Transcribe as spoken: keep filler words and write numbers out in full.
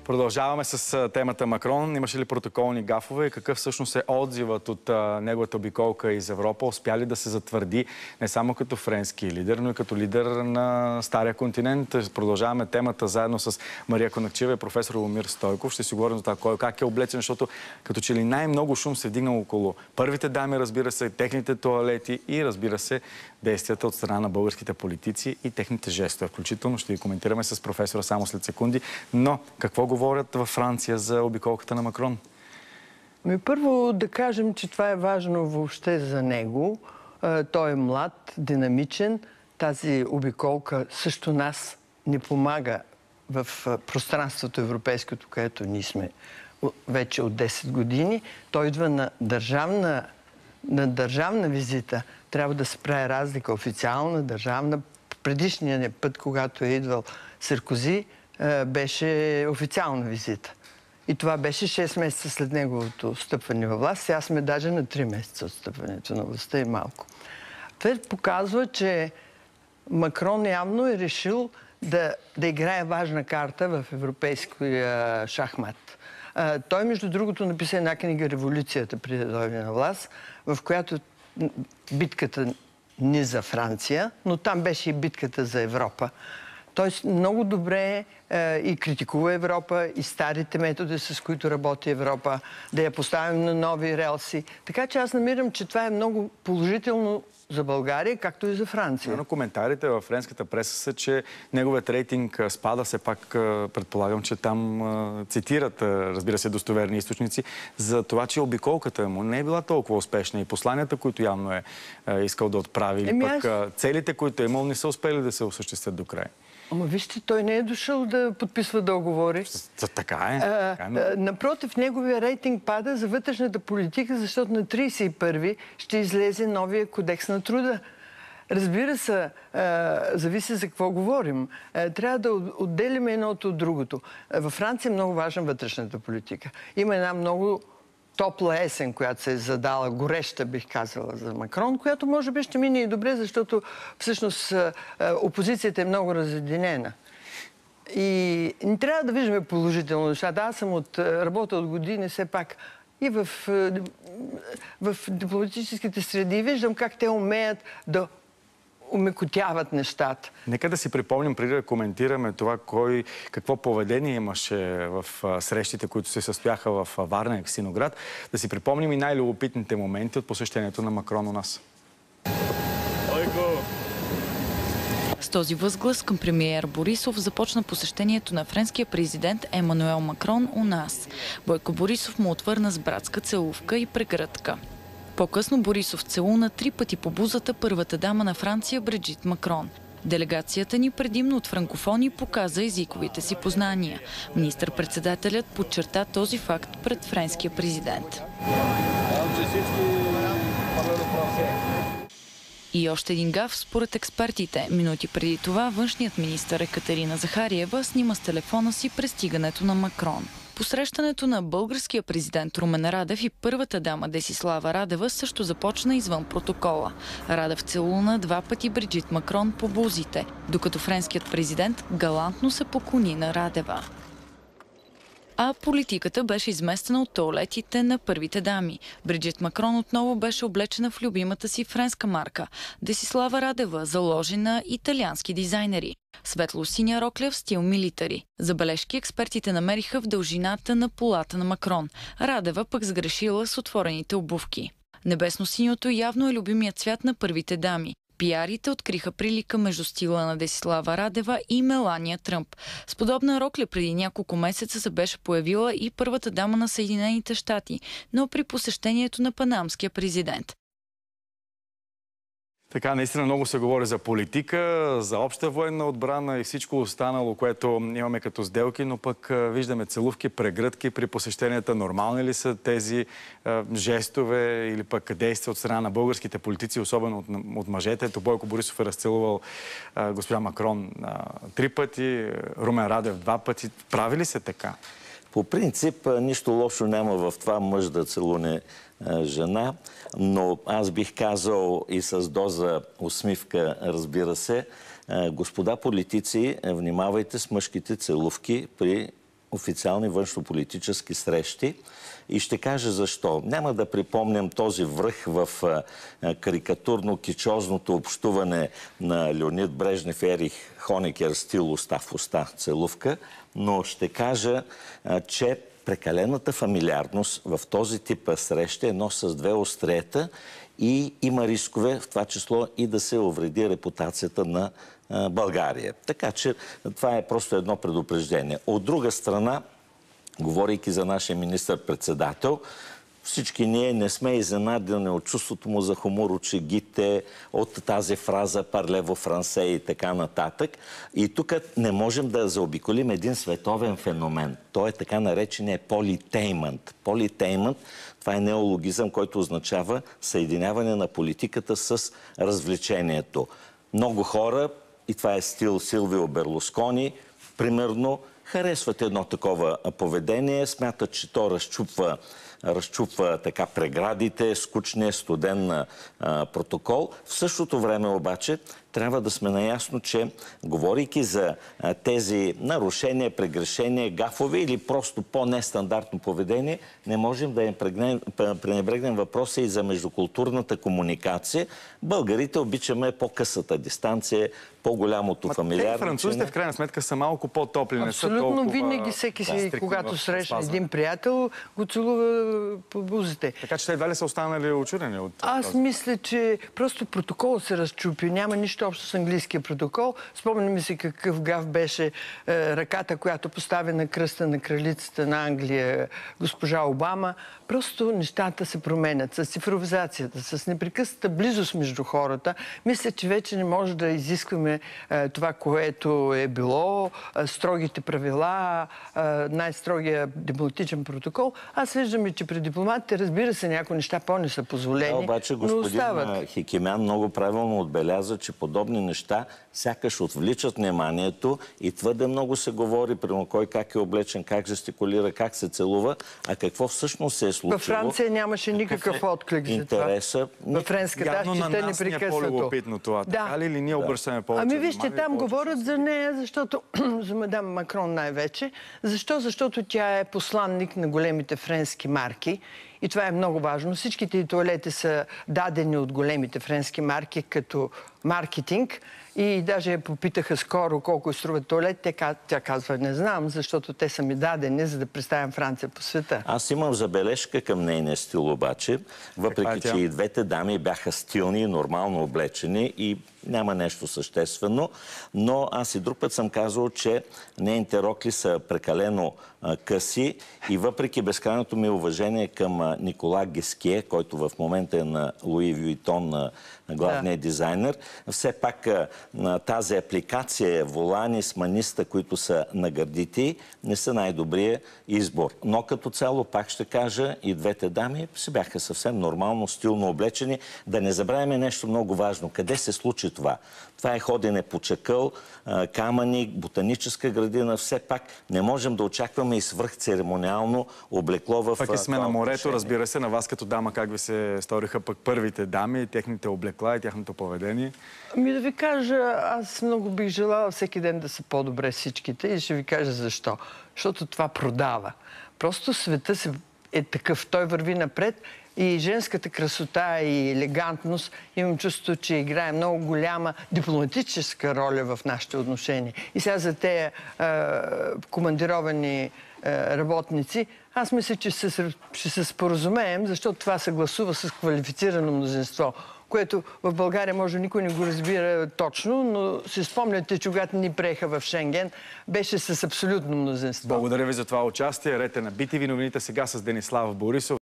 Продължаваме с темата Макрон. Имаше ли протоколни гафове и какъв всъщност е отзивът от а, неговата обиколка из Европа? Успя ли да се затвърди не само като френски лидер, но и като лидер на Стария континент? Продължаваме темата заедно с Мария Конакчиева и професор Любомир Стойков. Ще си говорим за това кой как е облечен, защото като че ли най-много шум се вдигнал около първите дами, разбира се, техните тоалети и, разбира се, действията от страна на българските политици и техните жестове. Включително ще ги коментираме с професора само след секунди. Но какво говорят във Франция за обиколката на Макрон? Ми първо да кажем, че това е важно въобще за него. Той е млад, динамичен. Тази обиколка също нас не помага в пространството европейското, където ние сме вече от десет години. Той идва на държавна, на държавна визита. Трябва да се прави разлика. Официална, държавна. Предишния път, когато е идвал Саркози, беше официална визита. И това беше шест месеца след неговото стъпване във власт. Сега сме даже на три месеца от стъпването на властта и малко. Това показва, че Макрон явно е решил да, да играе важна карта в европейския шахмат. А, той, между другото, написа една книга «Революцията» преди да дойде на власт, в която битката не за Франция, но там беше и битката за Европа. Той много добре е, и критикува Европа, и старите методи, с които работи Европа, да я поставим на нови релси. Така че аз намирам, че това е много положително за България, както и за Франция. Но коментарите във френската преса са, че неговият рейтинг спада. Все пак предполагам, че там цитират, разбира се, достоверни източници, за това, че обиколката му не е била толкова успешна и посланията, които явно е искал да отправи, или пък аз... целите, които е имал, не са успели да се осъществят до край. Ама вижте, той не е дошъл да подписва договори. Така е. А, така е но... Напротив, неговия рейтинг пада за вътрешната политика, защото на тридесет и първи ще излезе новия кодекс на труда. Разбира се, а, зависи за какво говорим. А, трябва да отделим едното от другото. А, във Франция е много важна вътрешната политика. Има една много топла есен, която се е задала, гореща, бих казала, за Макрон, която може би ще мине и добре, защото всъщност опозицията е много разединена. И не трябва да виждаме положително нещата. Аз съм от работа от години, все пак и в, в дипломатическите среди виждам как те умеят да умекотяват нещата. Нека да си припомним, преди да коментираме това, кой, какво поведение имаше в срещите, които се състояха в Варна и Евксиноград, да си припомним и най-любопитните моменти от посещението на Макрон у нас. С този възглас към премиер Борисов започна посещението на френския президент Емануел Макрон у нас. Бойко Борисов му отвърна с братска целувка и прегръдка. По-късно Борисов целуна три пъти по бузата първата дама на Франция Бриджит Макрон. Делегацията ни предимно от франкофони показа езиковите си познания. Министър-председателят подчерта този факт пред френския президент. И още един гаф според експертите. Минути преди това външният министър Екатерина Захариева снима с телефона си пристигането на Макрон. Посрещането на българския президент Румен Радев и първата дама Десислава Радева също започна извън протокола. Радев целуна два пъти Бриджит Макрон по бузите, докато френският президент галантно се поклони на Радева. А политиката беше изместена от тоалетите на първите дами. Бриджит Макрон отново беше облечена в любимата си френска марка. Десислава Радева заложи на италиански дизайнери. Светло-синя рокля в стил милитари. Забележки експертите намериха в дължината на полата на Макрон. Радева пък сгрешила с отворените обувки. Небесно-синьото явно е любимият цвят на първите дами. Пиарите откриха прилика между стила на Десислава Радева и Мелания Тръмп. С подобна рокля преди няколко месеца се беше появила и първата дама на Съединените щати, но при посещението на панамския президент. Така, наистина много се говори за политика, за обща военна отбрана и всичко останало, което имаме като сделки, но пък виждаме целувки, прегръдки при посещенията. Нормални ли са тези а, жестове или пък действия от страна на българските политици, особено от, от мъжете? Ето Бойко Борисов е разцелувал а, госпожа Макрон а, три пъти, Румен Радев два пъти. Прави ли се така? По принцип, нищо лошо няма в това мъж да целуне жена, но аз бих казал и с доза усмивка, разбира се, господа политици, внимавайте с мъжките целувки при официални външнополитически срещи. И ще кажа защо. Няма да припомням този връх в карикатурно-кичозното общуване на Леонид Брежнев и Ерих Хонекер, стил уста в уста, целувка, но ще кажа, че прекалената фамилиарност в този тип среща е едно с две острията и има рискове, в това число и да се увреди репутацията на България. Така че това е просто едно предупреждение. От друга страна, говорейки за нашия министър-председател, всички ние не сме изненадани от чувството му за хумор, от шегите, от тази фраза «парлево франсе» и така нататък. И тук не можем да заобиколим един световен феномен. Той е така наречения политеймент. Политеймент, това е неологизъм, който означава съединяване на политиката с развлечението. Много хора, и това е стил Силвио Берлускони, примерно, харесват едно такова поведение, смятат, че то разчупва, разчупва така преградите, скучния студен а, протокол. В същото време обаче трябва да сме наясно, че говорейки за а, тези нарушения, прегрешения, гафове или просто по-нестандартно поведение, не можем да пренебрегнем въпроса и за междукултурната комуникация. Българите обичаме по-късата дистанция, по-голямото фамилиарно. Те французите в крайна сметка са малко по-топли. Абсолютно, толкова... винаги всеки си, да, когато срещне един приятел, го целува по бузите. Така че те едва ли са останали учудени от Аз този? мисля, че просто протокол се разчупи. Няма нищо общо с английския протокол. Спомням ми си какъв гаф беше е, ръката, която поставя на кръста на кралицата на Англия госпожа Обама. Просто нещата се променят с цифровизацията, с непрекъсната близост между хората. Мисля, че вече не може да изискваме е, това, което е било, е, строгите правила, е, най-строгия дипломатичен протокол. Аз виждам и, че при дипломатите, разбира се, някои неща по-не са позволени, да, обаче господин но остават. Хикимян много правилно отбеляза, че подобни неща сякаш отвличат вниманието и твърде много се говори, примерно кой как е облечен, как жестикулира, как се целува, а какво всъщност се е случило. Във Франция нямаше никакъв отклик за интереса. това. Във френската, явно аз на чета нас ни е по-любопитно това. Да. Така ли или ние обръщаме повече? Ами вижте, там говорят за нея, защото за мадам Макрон най-вече. Защо? Защото тя е посланник на големите френски марки. И това е много важно. Всичките тоалети са дадени от големите френски марки като маркетинг. И даже я попитаха скоро колко струва туалет. Тя, тя казва, не знам, защото те са ми дадени, за да представям Франция по света. Аз имам забележка към нейния стил обаче, въпреки че и двете дами бяха стилни и нормално облечени и няма нещо съществено, но аз и друг път съм казал, че нейните рокли са прекалено а, къси и въпреки безкрайното ми уважение към а, Никола Геские, който в момента е на Луи Вюитон, на, на главния да. дизайнер, все пак а, на тази апликация волани с маниста, които са на гърдите, не са най-добрия избор. Но като цяло, пак ще кажа, и двете дами си бяха съвсем нормално, стилно облечени. Да не забравяме нещо много важно. Къде се случи това? Това е ходене по чакъл, камъни, ботаническа градина. Все пак не можем да очакваме и свръхцеремониално облекло в... Пък и сме на морето, разбира се, на вас като дама, как ви се сториха пък първите дами, техните облекла и тяхното поведение? Ами да ви кажа, аз много бих желала всеки ден да са по-добре всичките и ще ви кажа защо. Защото това продава. Просто света е такъв, той върви напред. И женската красота и елегантност, имам чувство, че играе много голяма дипломатическа роля в нашите отношения. И сега за тези е, командировани е, работници, аз мисля, че се, ще се споразумеем, защото това се гласува с квалифицирано мнозинство, което в България може никой не го разбира точно, но си спомняте, че когато ни приеха в Шенген, беше с абсолютно мнозинство. Благодаря ви за това участие. Рете на би ти ви новините сега с Денислав Борисов.